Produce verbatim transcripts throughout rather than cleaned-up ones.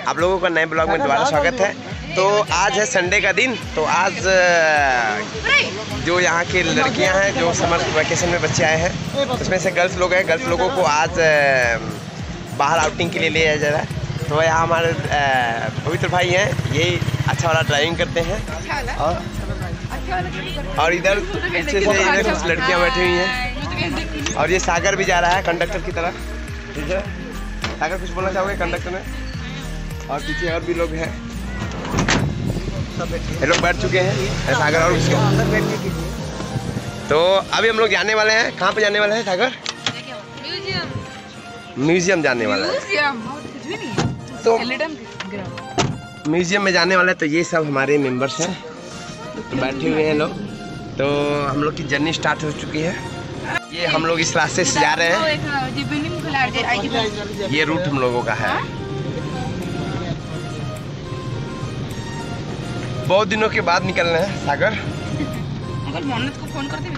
आप लोगों का नए ब्लॉग में दोबारा स्वागत है। तो आज है संडे का दिन। तो आज जो यहाँ की लड़कियाँ हैं, जो समर वैकेशन में बच्चे आए हैं, उसमें से गर्ल्स लोग हैं। गर्ल्स लोगों को आज बाहर आउटिंग के लिए ले जाया जा रहा है। तो यहाँ हमारे पवित्र भाई हैं, ये अच्छा वाला ड्राइविंग करते हैं। और और इधर पीछे से इधर कुछ लड़कियाँ बैठी हुई हैं और ये सागर भी जा रहा है कंडक्टर की तरफ। ठीक है सागर, कुछ बोलना चाहोगे कंडक्टर में? और पीछे और भी लोग हैं, ये लोग बैठ चुके हैं सागर और उसके अंदर बैठने के लिए। तो अभी हम लोग जाने वाले हैं। कहाँ पे जाने वाले हैं सागर? म्यूजियम। म्यूजियम जाने वाला है। तो म्यूजियम में जाने वाला है। तो ये सब हमारे मेंबर्स हैं, तो बैठे हुए हैं लोग। तो हम लोग की जर्नी स्टार्ट हो चुकी है। ये हम लोग इस रास्ते से जा रहे हैं। ये रूट हम लोगों का है। बहुत दिनों के बाद निकल रहे हैं सागर। मोहम्मद को फोन कर दे।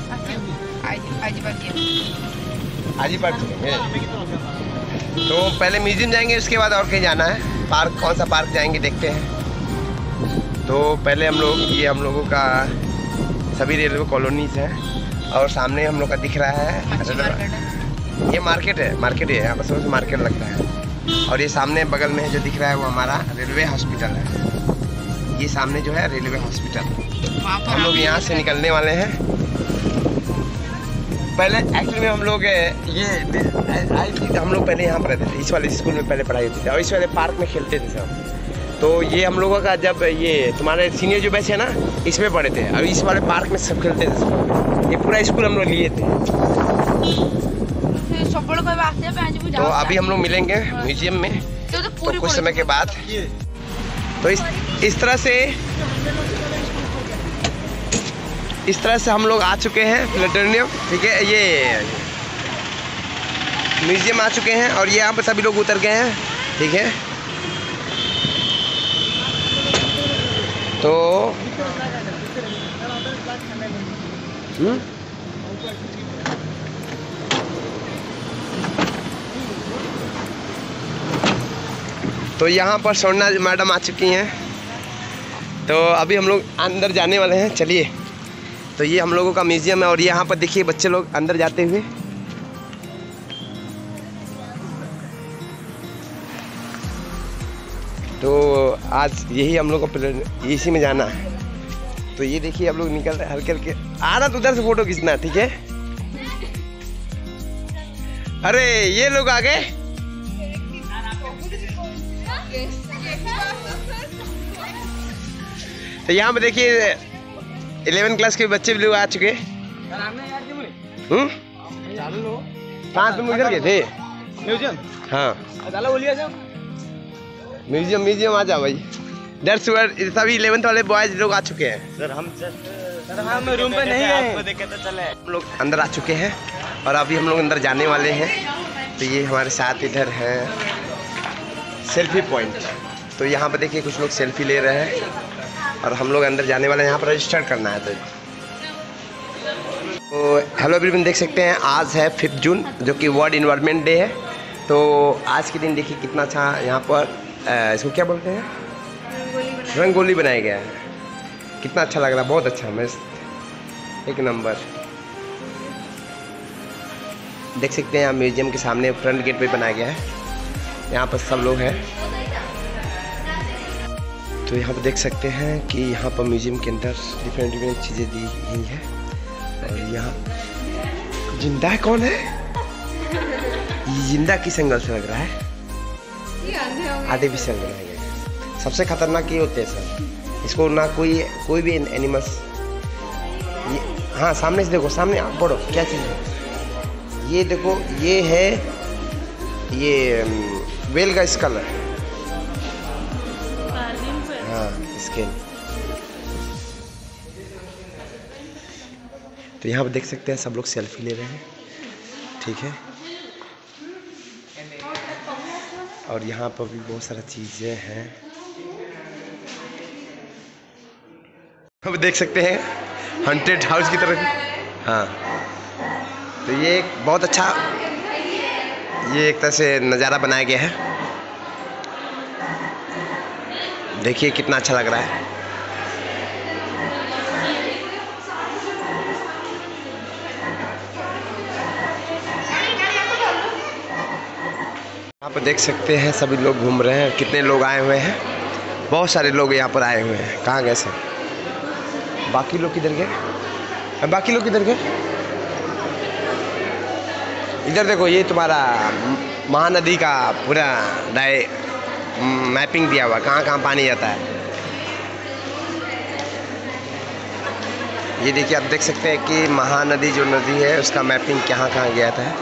आज ही पार्क चलेंगे। तो पहले म्यूजियम जाएंगे, उसके बाद और कहीं जाना है। पार्क, कौन सा पार्क जाएंगे देखते हैं। तो पहले हम लोग, ये हम लोगों का सभी रेलवे कॉलोनीज हैं और सामने हम लोग का दिख रहा है ये मार्केट है। मार्केट है यहाँ पर, सबसे मार्केट लगता है। और ये सामने बगल में जो दिख रहा है वो हमारा रेलवे हॉस्पिटल है। ये सामने जो है रेलवे हॉस्पिटल। हम लोग यहाँ से निकलने वाले हैं। पहले एक्चुअली में हम लोग ये हम लोग पहले यहाँ पर रहते थे। इस वाले स्कूल में पहले पढ़ाई होती थी और इस वाले पार्क में खेलते थे सब। तो ये हम लोगों का, जब ये तुम्हारे सीनियर जो बैच है ना, इसमें पढ़े थे। अब इस वाले पार्क में सब खेलते थे। ये पूरा स्कूल हम लोग लिए थे। तो अभी हम लोग मिलेंगे म्यूजियम में तो कुछ समय के बाद। तो इस इस तरह से इस तरह से हम लोग आ चुके हैं प्लेनेटोरियम। ठीक है, ये म्यूजियम आ चुके हैं और ये यहाँ पर सभी लोग उतर गए हैं। ठीक है, तो हुँ? तो यहाँ पर सोना मैडम आ चुकी हैं। तो अभी हम लोग अंदर जाने वाले हैं। चलिए, तो ये हम लोगों का म्यूजियम है और यहाँ पर देखिए बच्चे लोग अंदर जाते हुए। तो आज यही हम लोग को इसी में जाना है। तो ये देखिए हम लोग निकल रहे हैं हल्के हल्के। आ रहा तो उधर से फोटो खींचना, ठीक है? अरे ये लोग आ गए। तो यहाँ पे देखिए इलेवन क्लास के बच्चे भी लोग आ चुके। हम्म कहाँ तुम इधर गए थे? म्यूजियम। हाँ म्यूजियम म्यूजियम आ जाओ भाई। दैट्स वेयर सभी इलेवेंथ वाले बॉयज लोग आ चुके हैं। सर हम सर हम रूम पे नहीं है, आपको देखे तो चले। हम लोग अंदर आ चुके हैं और अभी हम लोग अंदर जाने वाले हैं। तो ये हमारे साथ इधर है सेल्फी पॉइंट। तो यहाँ पर देखिए कुछ लोग सेल्फी ले रहे हैं और हम लोग अंदर जाने वाले हैं। यहाँ पर रजिस्टर करना है। तो तो हेलो एवरीवन, देख सकते हैं आज है फिफ्थ जून, जो कि वर्ल्ड इन्वायरमेंट डे है। तो आज के दिन देखिए कितना अच्छा यहाँ पर आ, इसको क्या बोलते हैं, रंगोली बनाया गया है। कितना अच्छा लग रहा है, बहुत अच्छा, मस्त, एक नंबर। देख सकते हैं यहाँ म्यूजियम के सामने फ्रंट गेट पे बनाया गया है। यहाँ पर सब लोग हैं। तो यहाँ पर देख सकते हैं कि यहाँ पर म्यूजियम के अंदर डिफरेंट डिफरेंट चीज़ें दी गई हैं। और यहाँ जिंदा है, कौन है ये? जिंदा किस एंगल से लग रहा है? आर्टिफिशियल बनाया गया है। सबसे खतरनाक ये होते हैं सर, इसको ना कोई कोई भी एनिमल्स। ये हाँ सामने से देखो, सामने आप पढ़ो क्या चीज़ है ये। देखो ये है, ये वेल का स्कल है। हाँ स्केल। तो यहाँ पर देख सकते हैं सब लोग सेल्फी ले रहे हैं। ठीक है, और यहाँ पर भी बहुत सारा चीज़ें हैं। अब देख सकते हैं हंटेड हाउस की तरफ। हाँ, तो ये एक बहुत अच्छा, ये एक तरह से नज़ारा बनाया गया है। देखिए कितना अच्छा लग रहा है। यहाँ पर देख सकते हैं सभी लोग घूम रहे हैं। कितने लोग आए हुए हैं, बहुत सारे लोग यहाँ पर आए हुए हैं। कहाँ गए सब? बाकी लोग किधर गए? बाकी लोग किधर गए? इधर देखो, ये तुम्हारा महानदी का पूरा डाय मैपिंग दिया हुआ, कहाँ कहाँ पानी जाता है। ये देखिए, आप देख सकते हैं कि महानदी जो नदी है उसका मैपिंग कहाँ कहाँ गया था।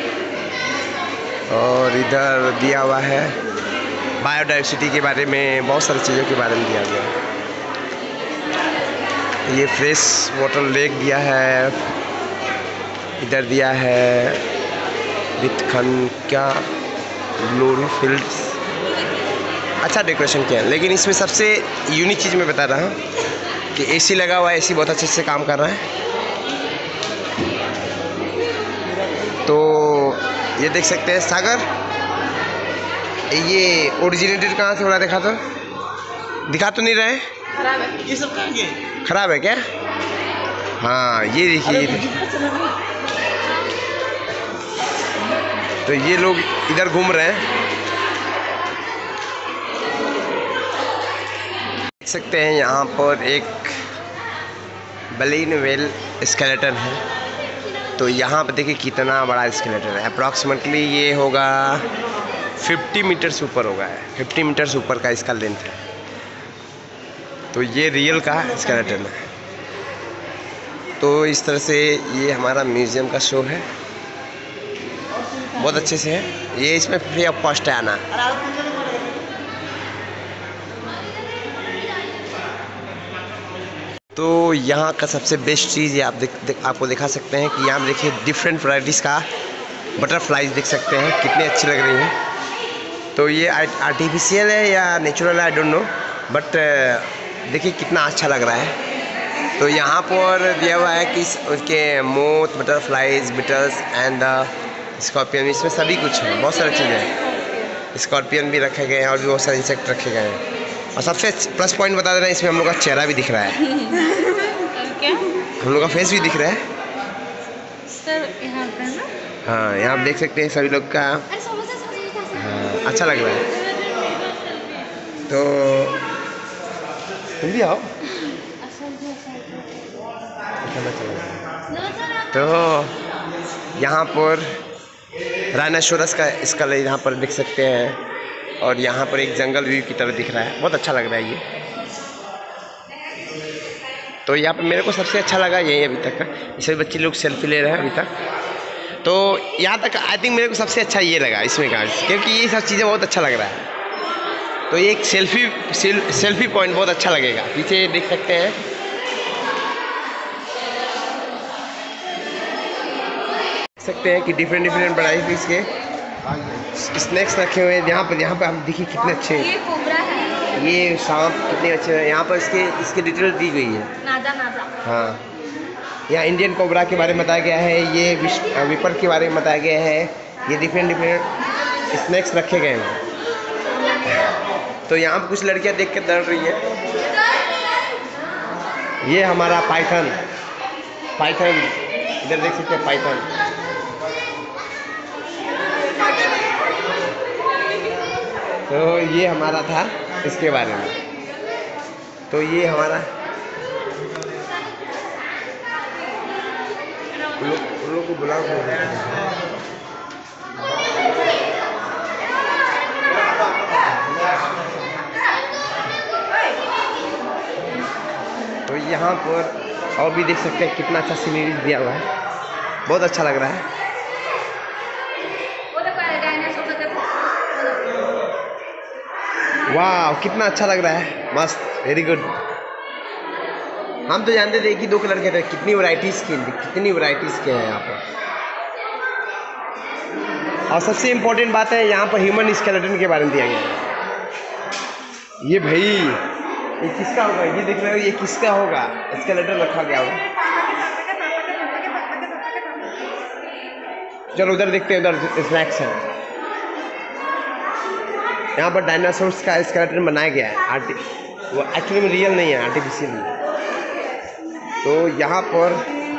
और इधर दिया हुआ है बायोडाइवर्सिटी के बारे में, बहुत सारी चीज़ों के बारे में दिया गया है। ये फ्रेश वाटर लेक दिया है, इधर दिया है बिटखंड क्या ग्लोरी फील्ड्स। अच्छा डेकोरेशन किया है, लेकिन इसमें सबसे यूनिक चीज़ मैं बता रहा हूँ कि एसी लगा हुआ है। एसी बहुत अच्छे से काम कर रहा है। तो ये देख सकते हैं सागर, ये ओरिजिनेटेड कहाँ से हो रहा है? दिखा तो दिखा तो नहीं रहे। खराब है ये सब, कहाँ गए? खराब है क्या? हाँ ये देखिए, तो ये लोग इधर घूम रहे हैं। देख सकते हैं यहाँ पर एक बलीन वेल स्केलेटन है। तो यहाँ पर देखिए कितना बड़ा स्केलेटन है। अप्रॉक्सीमेटली ये होगा पचास मीटर से ऊपर होगा, पचास मीटर से ऊपर का इसका लेंथ है। तो ये रियल का स्केलेटन है। तो इस तरह से ये हमारा म्यूज़ियम का शो है, बहुत अच्छे से है। ये इसमें फ्री ऑफ कॉस्ट है आना। तो यहाँ का सबसे बेस्ट चीज़ ये आप देख, देख आपको दिखा सकते हैं कि यहाँ देखिए डिफरेंट वैराइटीज़ का बटरफ्लाइज देख सकते हैं, कितनी अच्छी लग रही हैं। तो ये आर्टिफिशियल है या नेचुरल है, आई डोंट नो, बट देखिए कितना अच्छा लग रहा है। तो यहाँ पर दिया हुआ है कि उसके moth, butterflies, beetles and scorpion, इसमें सभी कुछ है, बहुत सारी चीज़ें हैं। स्कॉर्पियन भी रखे गए हैं और भी बहुत सारे इंसेक्ट रखे गए हैं। और सबसे प्लस पॉइंट बता देना, इसमें हम लोग का चेहरा भी दिख रहा है। क्या? हम लोग का फेस भी दिख रहा है सर यहाँ पे ना? हाँ, यहाँ आप देख सकते हैं सभी लोग का। हाँ, अच्छा लग रहा है। तो तुम भी आओ। तो यहाँ पर राइनोसोरस का स्कल यहाँ पर देख सकते हैं। और यहाँ पर एक जंगल व्यू की तरह दिख रहा है, बहुत अच्छा लग रहा है ये। तो यहाँ पर मेरे को सबसे अच्छा लगा यही अभी तक का। इसमें बच्चे लोग सेल्फी ले रहे हैं अभी तक। तो यहाँ तक आई थिंक मेरे को सबसे अच्छा ये लगा इसमें का, क्योंकि ये सब चीज़ें बहुत अच्छा लग रहा है। तो ये एक सेल्फी सेल, सेल्फी पॉइंट बहुत अच्छा लगेगा। पीछे देख सकते हैं, देख सकते हैं कि डिफरेंट डिफरेंट वैराइटीज के स्नैक्स रखे हुए हैं। यहाँ पर यहाँ पर हम देखिए कितने अच्छे, ये कोबरा है, ये सांप कितने अच्छे हैं। यहाँ पर इसके इसके डिटेल दी गई है। नाजा नाजा। हाँ, यहाँ इंडियन कोबरा के बारे में बताया गया है, ये विपर के बारे में बताया गया है। ये डिफरेंट डिफरेंट स्नैक्स रखे गए हैं। तो यहाँ पर कुछ लड़कियाँ देख के डर रही है। ये हमारा पाइथन, पाइथन इधर देख सकते हैं पाइथन। तो ये हमारा था इसके बारे में। तो ये हमारा उन लोग को बुलाओ। तो यहाँ पर और भी देख सकते हैं कितना अच्छा सीनरी दिया हुआ है, बहुत अच्छा लग रहा है। वाह, कितना अच्छा लग रहा है, मस्त, वेरी गुड। हम तो जानते थे कि दो कलर के थे, कितनी वैरायटीज़ के कितनी वैरायटीज़ के हैं यहाँ पर। और सबसे इम्पोर्टेंट बात है, यहाँ पर ह्यूमन स्केलेटन के बारे में दिया गया है। ये भाई, ये किसका होगा? ये देख रहे हो, ये किसका होगा? स्केलेटन रखा गया होगा। चलो उधर देखते हैं, उधर स्नैक्स है। यहाँ पर डायनासोर्स का स्केलेटन बनाया गया है। आर्टि वो एक्चुअली में रियल नहीं है, आर्टिफिशियल है। तो यहाँ पर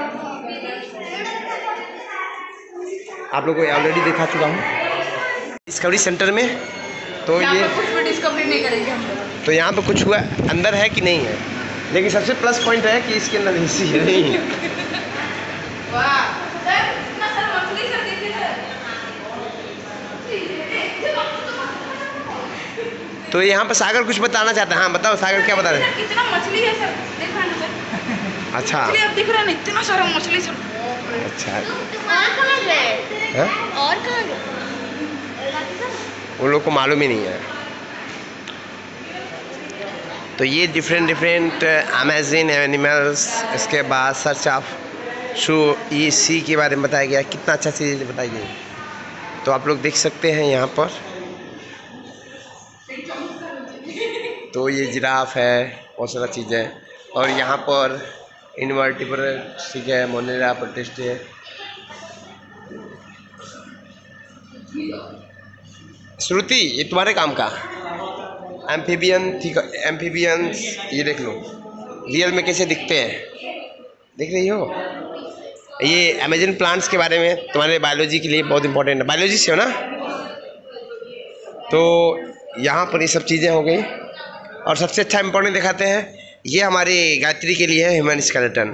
आप लोगों को ऑलरेडी दिखा चुका हूँ डिस्कवरी सेंटर में। तो ये कुछ भी डिस्कवरी नहीं करेंगे हम लोग। तो यहाँ पर कुछ हुआ अंदर है कि नहीं है, लेकिन सबसे प्लस पॉइंट है कि इसके अंदर हिस्सी है नहीं है। तो यहाँ पर सागर कुछ बताना चाहते हैं। हाँ बताओ सागर, क्या बता रहे हैं? कितना मछली है सर, देख रहे हैं सर। अच्छा मछली आप दिख रहे हैं ना, इतना सारा मछली सर। अच्छा और कहाँ गए? और कहाँ गए? उन लोग को मालूम ही नहीं है। तो ये डिफरेंट डिफरेंट अमेजिंग एनिमल्स, इसके बाद सर्च ऑफ शू ई सी के बारे में बताया गया, कितना अच्छा चीज़ बताई गई। तो आप लोग देख सकते हैं यहाँ पर। तो ये जिराफ है, बहुत सारा चीज़ है। और यहाँ पर इनवर्टिब्रेट ठीक है, मोनेरा प्रोटेस्ट है। श्रुति ये तुम्हारे काम का एम्फीबियन, ठीक है एम्फीबियंस, ये देख लो रियल में कैसे दिखते हैं, देख रही हो। ये अमेजन प्लांट्स के बारे में तुम्हारे बायोलॉजी के लिए बहुत इंपॉर्टेंट है, बायोलॉजी से हो ना। तो यहाँ पर ये सब चीज़ें हो गई। और सबसे अच्छा इम्पोर्टेंट दिखाते हैं, ये हमारी गायत्री के लिए है ह्यूमन स्केलेटन।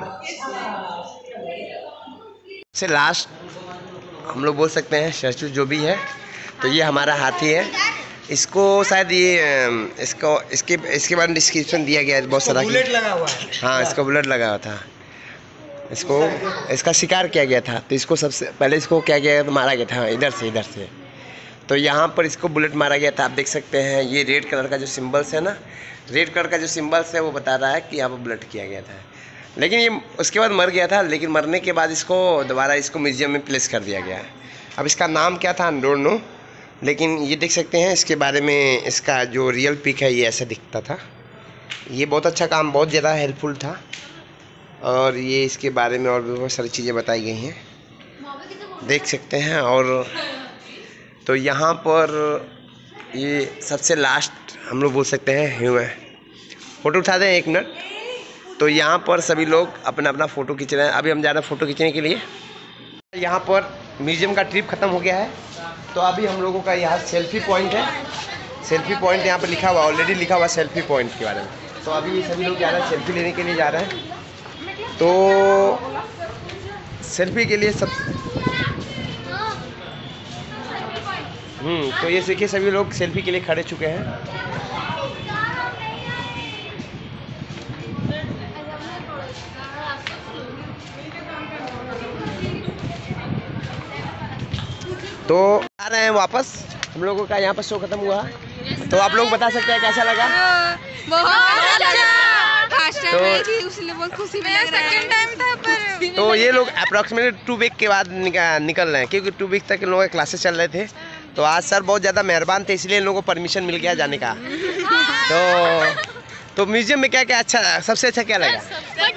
से लास्ट हम लोग बोल सकते हैं स्टैचू जो भी है। तो ये हमारा हाथी है, इसको शायद ये इसको इसके इसके बारे में डिस्क्रिप्शन दिया गया है बहुत सारा। बुलेट लगा हुआ है। हाँ इसको बुलेट लगा हुआ था, इसको इसका शिकार किया गया था। तो इसको सबसे पहले इसको क्या किया गया, मारा गया था इधर से इधर से। तो यहाँ पर इसको बुलेट मारा गया था। आप देख सकते हैं ये रेड कलर का जो सिंबल्स है ना, रेड कलर का जो सिंबल्स है वो बता रहा है कि यहाँ पर बुलेट किया गया था। लेकिन ये उसके बाद मर गया था, लेकिन मरने के बाद इसको दोबारा इसको म्यूजियम में प्लेस कर दिया गया है। अब इसका नाम क्या था डोंट नो, लेकिन ये देख सकते हैं इसके बारे में, इसका जो रियल पिक है ये ऐसा दिखता था। ये बहुत अच्छा काम, बहुत ज़्यादा हेल्पफुल था। और ये इसके बारे में और भी बहुत सारी चीज़ें बताई गई हैं, देख सकते हैं। और तो यहाँ पर ये सबसे लास्ट हम लोग बोल सकते हैं ह्यूमन। फ़ोटो उठा दें एक मिनट। तो यहाँ पर सभी लोग अपना अपना फ़ोटो खींच रहे हैं। अभी हम जा रहे हैं फ़ोटो खींचने के लिए। यहाँ पर म्यूज़ियम का ट्रिप ख़त्म हो गया है। तो अभी हम लोगों का यहाँ सेल्फी पॉइंट है। सेल्फी पॉइंट यहाँ पर लिखा हुआ, ऑलरेडी लिखा हुआ सेल्फी पॉइंट के बारे में। तो अभी ये सभी लोग जा रहे हैं सेल्फी लेने के लिए जा रहे हैं। तो सेल्फी के लिए सब हम्म तो ये देखिए सभी लोग सेल्फी के लिए खड़े चुके हैं। तो आ रहे हैं वापस, हम लोगों का यहाँ पर शो खत्म हुआ। तो आप लोग बता सकते हैं कैसा लगा? बहुत अच्छा। फर्स्ट टाइम आई थी इसलिए बहुत खुशी भी लग रहा है। सेकंड टाइम था पर तो ये लोग अप्रॉक्सीमेटली टू वीक के बाद निकल रहे हैं, क्योंकि टू वीक तक इन लोगों के क्लासेस चल रहे थे। तो आज सर बहुत ज़्यादा मेहरबान थे, इसलिए इन लोगों को परमिशन मिल गया जाने का। तो तो म्यूजियम में क्या क्या अच्छा, सबसे अच्छा क्या लगा?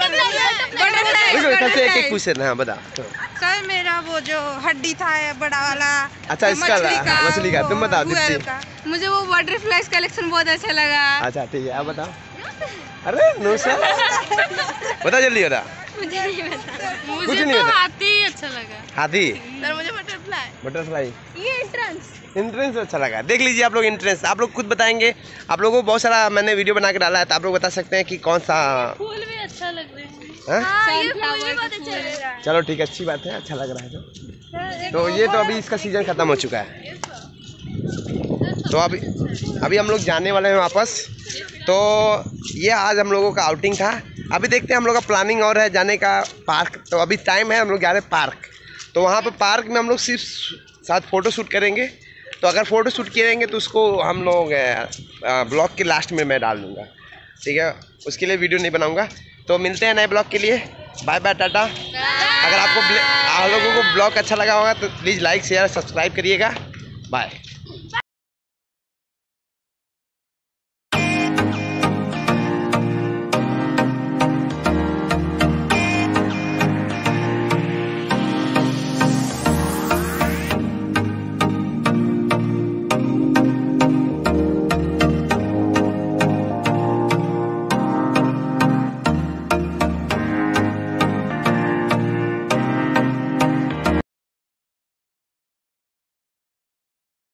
सबसे एक एक क्वेश्चन, हाँ बता। सर मेरा वो जो हड्डी था बड़ा वाला, अच्छा इसका मछली का, तुम बताओ दीप्ति। मुझे वो बटरफ्लाइज कलेक्शन बहुत अच्छा लगा। अच्छा ठीक है, आप बताओ। अरे नो सर बता जल्दी बता। मुझे नहीं पता, मुझे तो हाथी अच्छा लगा। हाथी? सर मुझे बटरफ्लाई बटरफ्लाई ये एंट्रेंस एंट्रेंस अच्छा लगा। देख लीजिए आप लोग एंट्रेंस, आप लोग खुद बताएंगे। आप लोगों को बहुत सारा मैंने वीडियो बना के डाला है, तो आप लोग बता सकते हैं कि कौन सा फूल भी अच्छा लग रहा है। हाँ, ये फूल भी बहुत अच्छा लग रहा है। चलो ठीक है, अच्छी बात है, अच्छा लग रहा है। तो तो ये तो अभी इसका सीज़न ख़त्म हो चुका है। तो अभी अभी हम लोग जाने वाले हैं वापस। तो ये आज हम लोगों का आउटिंग था। अभी देखते हैं हम लोग का प्लानिंग और है जाने का पार्क। तो अभी टाइम है, हम लोग जा रहे हैं पार्क। तो वहाँ पर पार्क में हम लोग सिर्फ साथ फ़ोटो शूट करेंगे। तो अगर फ़ोटो शूट करेंगे तो उसको हम लोग ब्लॉग के लास्ट में मैं डाल दूँगा, ठीक है? उसके लिए वीडियो नहीं बनाऊँगा। तो मिलते हैं नए ब्लॉग के लिए। बाय बाय, टाटा। अगर आपको आप लोगों को ब्लॉग अच्छा लगा होगा तो प्लीज़ लाइक शेयर सब्सक्राइब करिएगा। बाय।